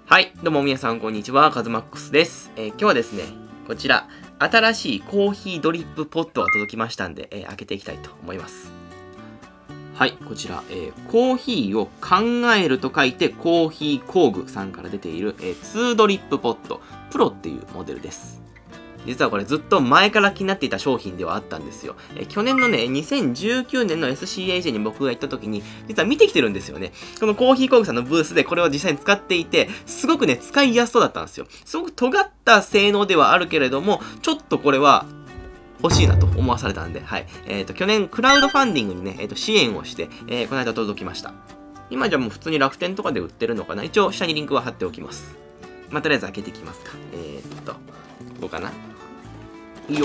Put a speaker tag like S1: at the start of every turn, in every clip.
S1: はい、どうも皆さんこんにちは、カズマックスです。今日はですね、こちら、新しいコーヒードリップポットが届きましたんで、開けていきたいと思います。はい、こちら、コーヒーを考えると書いて、コーヒー工具さんから出ている、2ドリップポット、プロっていうモデルです。実はこれずっと前から気になっていた商品ではあったんですよ。去年のね、2019年の SCAJ に僕が行った時に、実は見てきてるんですよね。このコーヒー工具さんのブースでこれを実際に使っていて、すごくね、使いやすそうだったんですよ。すごく尖った性能ではあるけれども、ちょっとこれは、欲しいなと思わされたんで、はい。去年、クラウドファンディングにね、支援をして、この間届きました。今じゃもう普通に楽天とかで売ってるのかな。一応、下にリンクは貼っておきます。まあ、とりあえず開けていきますか。ここかな。いいよ。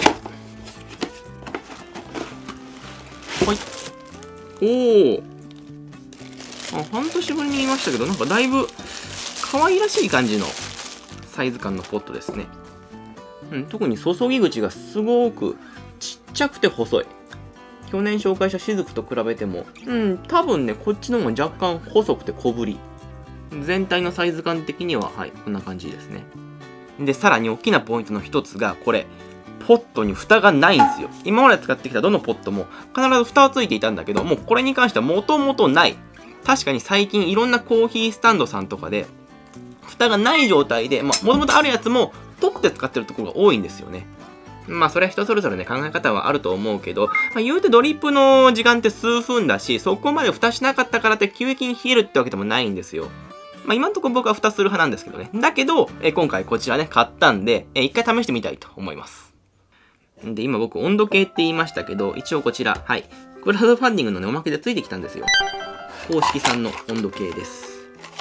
S1: はい。おお。半年ぶりに見ましたけど、なんかだいぶ可愛らしい感じのサイズ感のポットですね。特に注ぎ口がすごくちっちゃくて細い。去年紹介した雫と比べても、多分ね、こっちの方が若干細くて小ぶり。全体のサイズ感的には、はい、こんな感じですね。で、さらに大きなポイントの一つが、これ。ポットに蓋がないんですよ。今まで使ってきたどのポットも必ず蓋はついていたんだけど、もうこれに関してはもともとない。確かに最近いろんなコーヒースタンドさんとかで、蓋がない状態で、もともとあるやつも取って使ってるところが多いんですよね。それは人それぞれね、考え方はあると思うけど、言うてドリップの時間って数分だし、そこまで蓋しなかったからって急激に冷えるってわけでもないんですよ。今のところ僕は蓋する派なんですけどね。だけど、今回こちらね、買ったんで、一回試してみたいと思います。で、今僕温度計って言いましたけど、一応こちら、はい。クラウドファンディングのね、おまけでついてきたんですよ。公式さんの温度計です。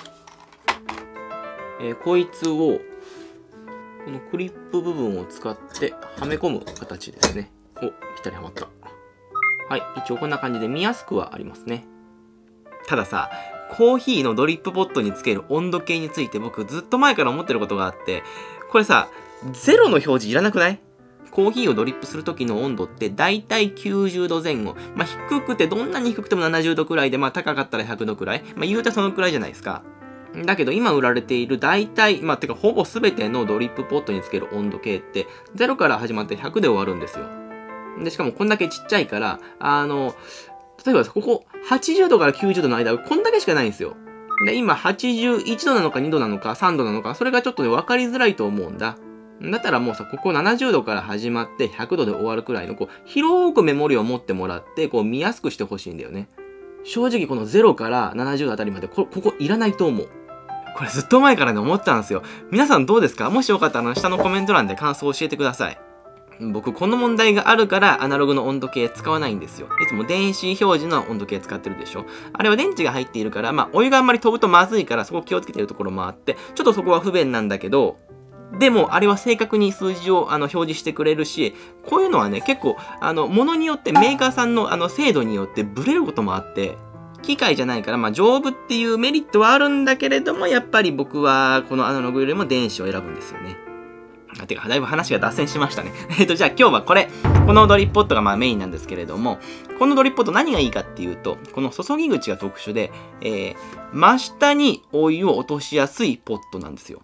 S1: こいつを、このクリップ部分を使ってはめ込む形ですね。お、ぴったりはまった。はい。一応こんな感じで見やすくはありますね。たださ、コーヒーのドリップポットにつける温度計について僕ずっと前から思ってることがあって、これさ、0の表示いらなくない？コーヒーをドリップする時の温度ってだいたい90度前後。低くてどんなに低くても70度くらいで、高かったら100度くらい。言うてそのくらいじゃないですか。だけど今売られているだいたい、てかほぼ全てのドリップポットにつける温度計って0から始まって100で終わるんですよ。で、しかもこんだけちっちゃいから、例えばここ80度から90度の間こんだけしかないんですよ。で、今81度なのか2度なのか3度なのか、それがちょっとね、分かりづらいと思うんだ。だったらもうさ、ここ70度から始まって100度で終わるくらいの、広くメモリを持ってもらって、見やすくしてほしいんだよね。正直この0から70度あたりまで、ここいらないと思う。これずっと前からね、思ってたんですよ。皆さんどうですか？もしよかったら下のコメント欄で感想を教えてください。僕、この問題があるからアナログの温度計使わないんですよ。いつも電子表示の温度計使ってるでしょ。あれは電池が入っているから、お湯があんまり飛ぶとまずいから、そこ気をつけてるところもあって、ちょっとそこは不便なんだけど、でも、あれは正確に数字を表示してくれるし、こういうのはね、結構、物によって、メーカーさんの精度によってブレることもあって、機械じゃないから、丈夫っていうメリットはあるんだけれども、やっぱり僕は、このアナログよりも電子を選ぶんですよね。てか、だいぶ話が脱線しましたね。じゃあ今日はこのドリップポットがメインなんですけれども、このドリップポット何がいいかっていうと、この注ぎ口が特殊で、真下にお湯を落としやすいポットなんですよ。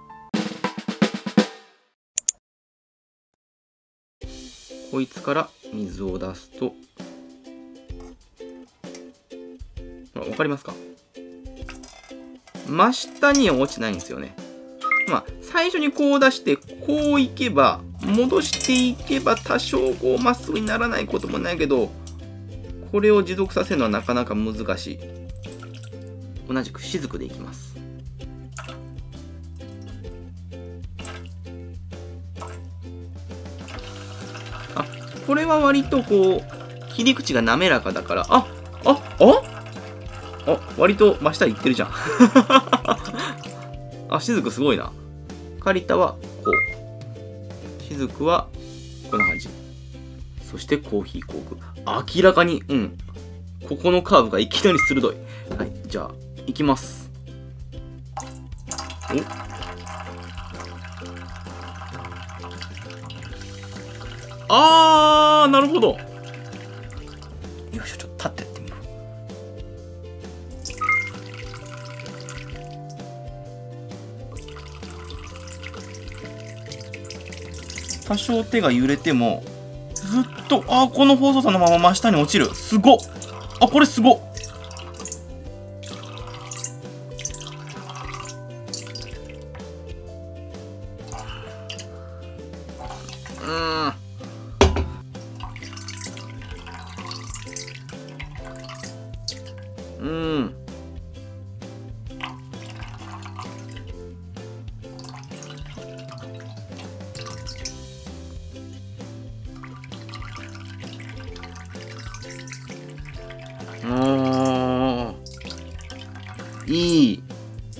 S1: こいつから水を出すと、わかりますか？真下には落ちないんですよね。最初にこう出して、こういけば、戻していけば多少まっすぐにならないこともないけど、これを持続させるのはなかなか難しい。同じく雫でいきます。これは割と切り口が滑らかだから、割と真下行ってるじゃん。雫すごいな。カリタはこう。雫はこんな感じ。そしてコーヒー工具。明らかに、ここのカーブがいきなり鋭い。はい、じゃあ、いきます。なるほど。よいしょ、ちょっと立ってやってみよう。 多少手が揺れても、ずっと、この細さのまま真下に落ちる。すごっ。これすごっ。いい。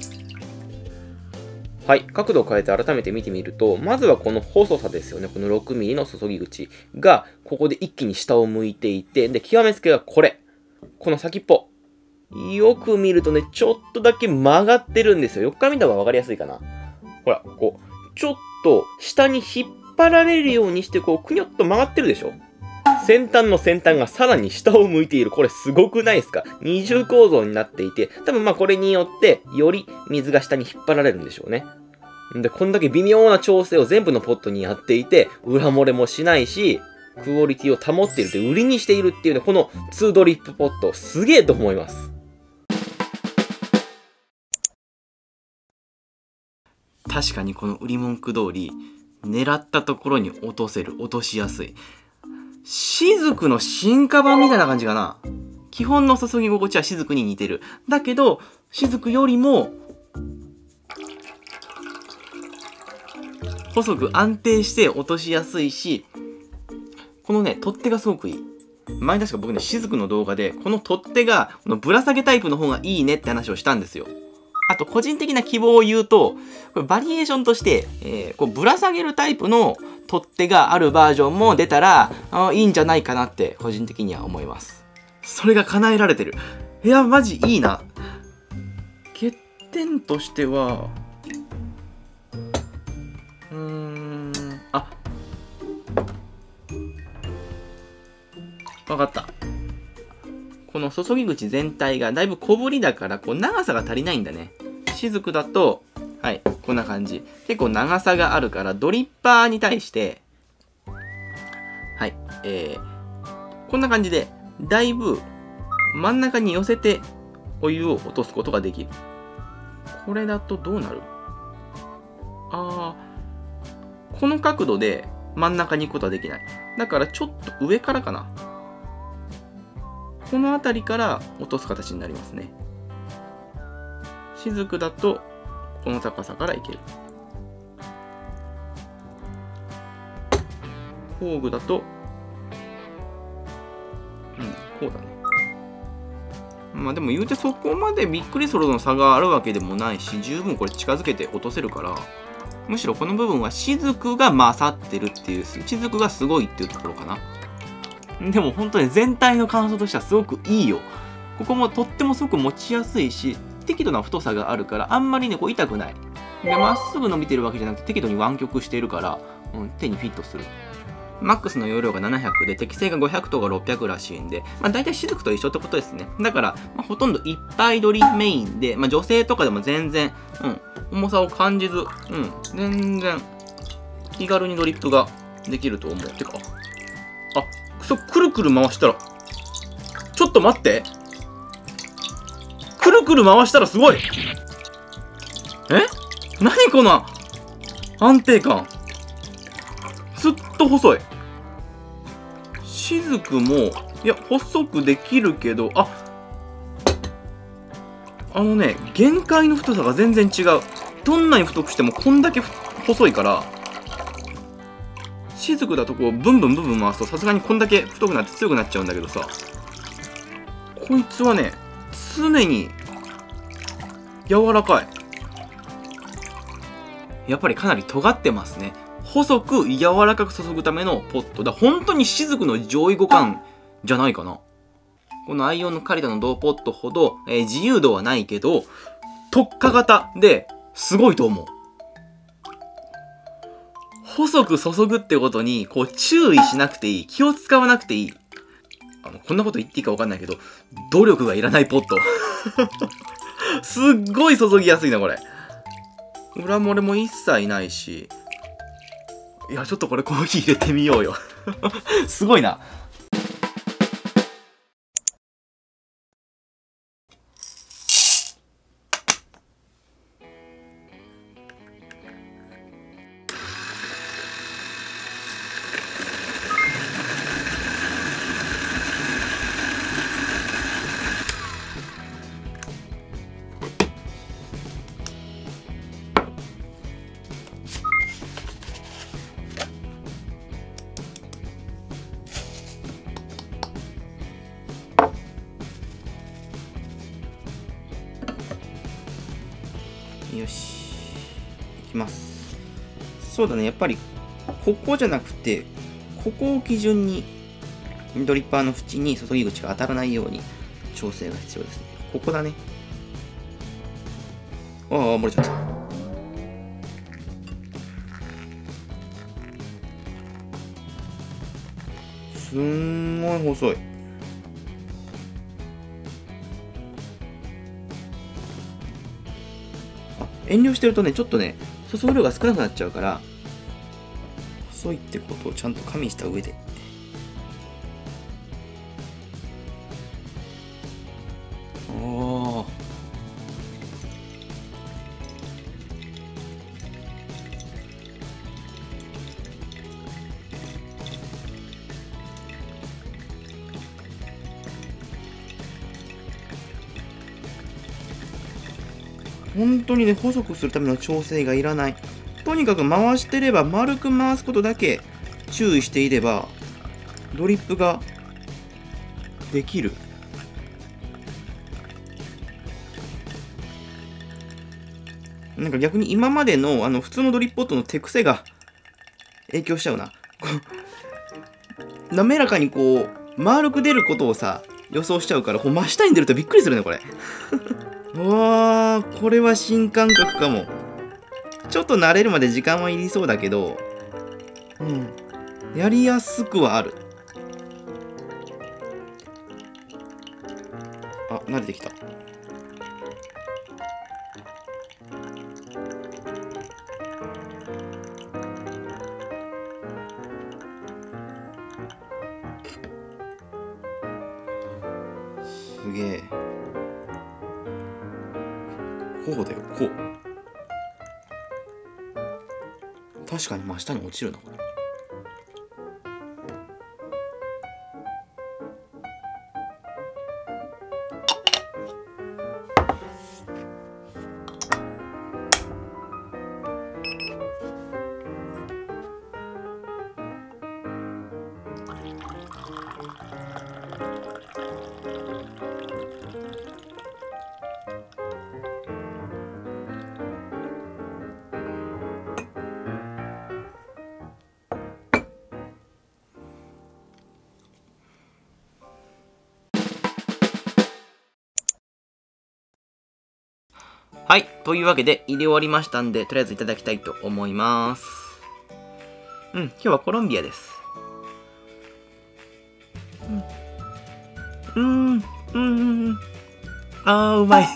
S1: はい、角度を変えて改めて見てみると、まずはこの細さですよね。この 6mm の注ぎ口が、ここで一気に下を向いていて、で、極めつけがこれ。この先っぽ。よく見るとね、ちょっとだけ曲がってるんですよ。横から見た方がわかりやすいかな。ほら、こう、ちょっと下に引っ張られるようにして、こう、くにょっと曲がってるでしょ。先端の先端がさらに下を向いている。これすごくないですか？二重構造になっていて、多分これによって、より水が下に引っ張られるんでしょうね。で、こんだけ微妙な調整を全部のポットにやっていて、裏漏れもしないし、クオリティを保っているって売りにしているっていうね、この2ドリップポット、すげえと思います。確かにこの売り文句通り、狙ったところに落とせる、落としやすい。雫の進化版みたいな感じかな。基本の注ぎ心地は雫に似てる。だけど、雫よりも、細く安定して落としやすいし、このね、取っ手がすごくいい。前確か僕ね、雫の動画で、この取っ手が、このぶら下げタイプの方がいいねって話をしたんですよ。あと、個人的な希望を言うと、これバリエーションとして、こうぶら下げるタイプの取っ手があるバージョンも出たら、いいんじゃないかなって、個人的には思います。それが叶えられてる。いや、マジいいな。欠点としては、わかった。この注ぎ口全体がだいぶ小ぶりだから、こう長さが足りないんだね。雫だと、はい、こんな感じ。結構長さがあるから、ドリッパーに対して、はい、こんな感じで、だいぶ真ん中に寄せてお湯を落とすことができる。これだとどうなる？この角度で真ん中に行くことはできない。だからちょっと上からかな。この辺りから落とす形になりますね。雫だとこの高さからいける。工具だと、こうだね。でも言うてそこまでびっくりするほどの差があるわけでもないし、十分これ近づけて落とせるから、むしろこの部分は雫が勝ってるっていう、雫がすごいっていうところかな。でも本当に全体の感想としてはすごくいいよ。ここもとってもすごく持ちやすいし、適度な太さがあるから、あんまりね、こう痛くない。で、まっすぐ伸びてるわけじゃなくて、適度に湾曲しているから、手にフィットする。マックスの容量が700で、適正が500とか600らしいんで、大体雫と一緒ってことですね。だから、ほとんどいっぱい取りメインで、女性とかでも全然、重さを感じず、全然、気軽にドリップができると思う。てか、くるくる回したら、ちょっと待って。くるくる回したらすごい。何この安定感。ずっと細い。雫も、いや、細くできるけど、限界の太さが全然違う。どんなに太くしてもこんだけ細いから、雫だとこう、ブンブンブンブン回すとさすがにこんだけ太くなって強くなっちゃうんだけどさ、こいつはね、常に柔らかい。やっぱりかなり尖ってますね。細く柔らかく注ぐためのポットだ。本当に雫の上位互換じゃないかな。このアイオンのカリタの銅ポットほど、自由度はないけど、特化型ですごいと思う。細く注ぐってことに、こう注意しなくていい。気を使わなくていい。こんなこと言っていいかわかんないけど、努力がいらないポット。すっごい注ぎやすいな、これ。裏漏れも一切ないし。 いや、ちょっとこれコーヒー入れてみようよ。すごいな。よし、いきます。そうだね、やっぱりここじゃなくて、ここを基準にドリッパーの縁に注ぎ口が当たらないように調整が必要ですね。ここだね。ああ、漏れちゃった。すんごい細い。遠慮してるとね、ちょっとね、注ぐ量が少なくなっちゃうから、細いってことをちゃんと加味した上で。おー。本当にね、細くするための調整がいらない。とにかく回してれば、丸く回すことだけ注意していれば、ドリップができる。なんか逆に今までの普通のドリップポットの手癖が影響しちゃうな。滑らかにこう、丸く出ることをさ、予想しちゃうから、真下に出るとびっくりするね、これ。うわー、これは新感覚かも。ちょっと慣れるまで時間はいりそうだけど、やりやすくはある。あ、慣れてきた。すげえ。こうだよ、こう。確かに真下に落ちるな、これ。はい。というわけで、入れ終わりましたんで、とりあえずいただきたいと思います。今日はコロンビアです。あー、うまい。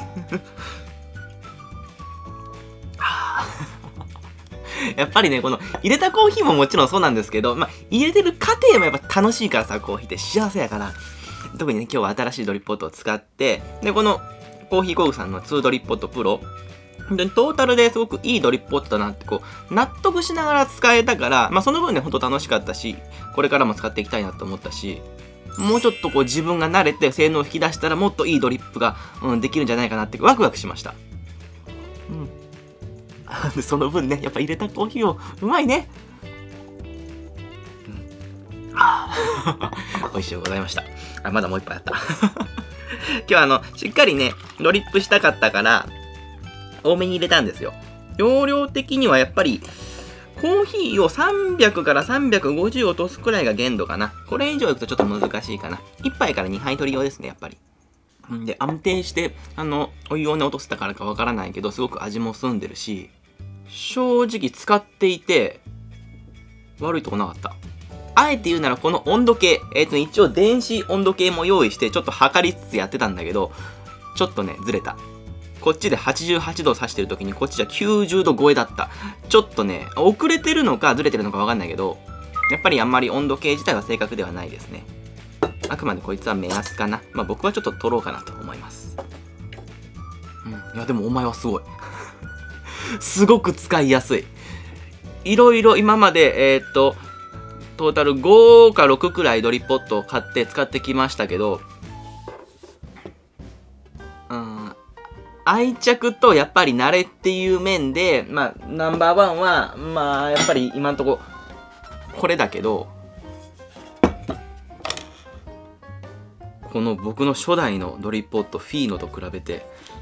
S1: やっぱりね、この入れたコーヒーももちろんそうなんですけど、入れてる過程もやっぱ楽しいからさ、コーヒーって幸せやから。特にね、今日は新しいドリップポットを使って、で、このコーヒー工具さんの2ドリップポットプロ、本当にトータルですごくいいドリップポットだなってこう、納得しながら使えたから、その分ね、ほんと楽しかったし、これからも使っていきたいなと思ったし、もうちょっとこう自分が慣れて性能を引き出したらもっといいドリップが、できるんじゃないかなってワクワクしました。その分ね、やっぱ入れたコーヒーをうまいね。美味しゅうございました。まだもう一杯あった。今日はしっかりね、ドリップしたかったから、多めに入れたんですよ。容量的にはやっぱり、コーヒーを300から350落とすくらいが限度かな。これ以上いくとちょっと難しいかな。1杯から2杯取り用ですね、やっぱり。で、安定して、お湯をね、落とせたからかわからないけど、すごく味も澄んでるし、正直使っていて、悪いとこなかった。あえて言うならこの温度計、一応電子温度計も用意して、ちょっと測りつつやってたんだけど、ちょっとね、ずれた。 こっちで88度指してる時にこっちじゃ90度超えだった。ちょっとね、遅れてるのかずれてるのかわかんないけど、やっぱりあんまり温度計自体は正確ではないですね。あくまでこいつは目安かな。まあ僕はちょっと取ろうかなと思います。いやでもお前はすごい。すごく使いやすい。いろいろ今まで、トータル5か6くらいドリップポットを買って使ってきましたけど、愛着とやっぱり慣れっていう面で、まあ、ナンバーワンは、まあ、やっぱり今んとこ、これだけど、この僕の初代のドリップポットフィーノと比べて、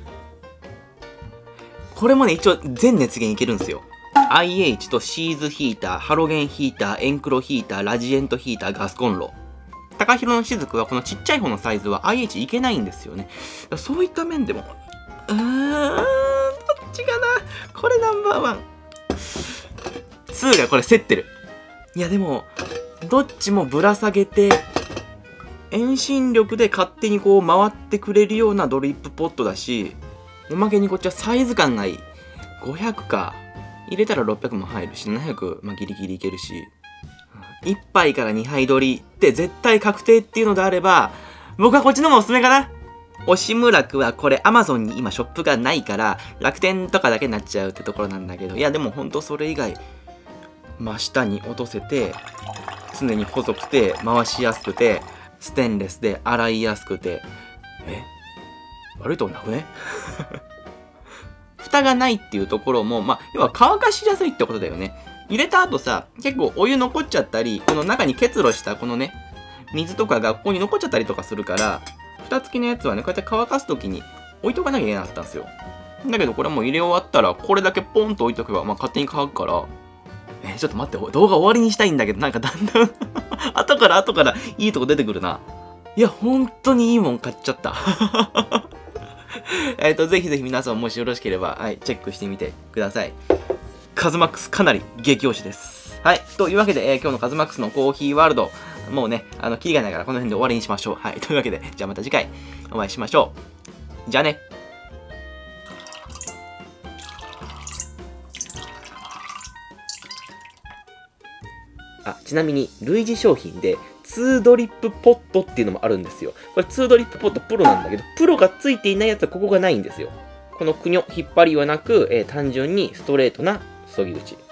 S1: これもね、一応全熱源いけるんですよ。IH とシーズヒーター、ハロゲンヒーター、エンクロヒーター、ラジエントヒーター、ガスコンロ。高広の雫はこのちっちゃい方のサイズは IH いけないんですよね。そういった面でも、どっちかな。これナンバーワン。2がこれ競ってる。いやでも、どっちもぶら下げて、遠心力で勝手にこう回ってくれるようなドリップポットだし、おまけにこっちはサイズ感がいい。500か。入れたら600も入るし、700、まあ、ギリギリいけるし。1杯から2杯取りって絶対確定っていうのであれば、僕はこっちの方がおすすめかな。押村楽はこれ Amazon に今ショップがないから楽天とかだけになっちゃうってところなんだけど、いやでもほんとそれ以外真下に落とせて常に細くて回しやすくてステンレスで洗いやすくて、悪いとこなくね蓋がないっていうところも、まあ要は乾かしやすいってことだよね。入れた後さ、結構お湯残っちゃったり、この中に結露したこのね水とかがここに残っちゃったりとかするから、蓋付きのやつはね、こうやって乾かすときに置いとかなきゃいけなかったんですよ。だけどこれもう入れ終わったら、これだけポンと置いとけば、まあ、勝手に乾くから、ちょっと待って、動画終わりにしたいんだけど、なんかだんだん後からいいとこ出てくるな。いや、本当にいいもん買っちゃった。ぜひぜひ皆さんもしよろしければ、はい、チェックしてみてください。カズマックスかなり激推しです。はい、というわけで、今日のカズマックスのコーヒーワールド、もうね、キリがないからこの辺で終わりにしましょう。はい。というわけで、じゃあまた次回お会いしましょう。じゃあね。ちなみに、類似商品で、2ドリップポットっていうのもあるんですよ。これ2ドリップポットプロなんだけど、プロがついていないやつはここがないんですよ。このくにょ、引っ張りはなく、単純にストレートな注ぎ口。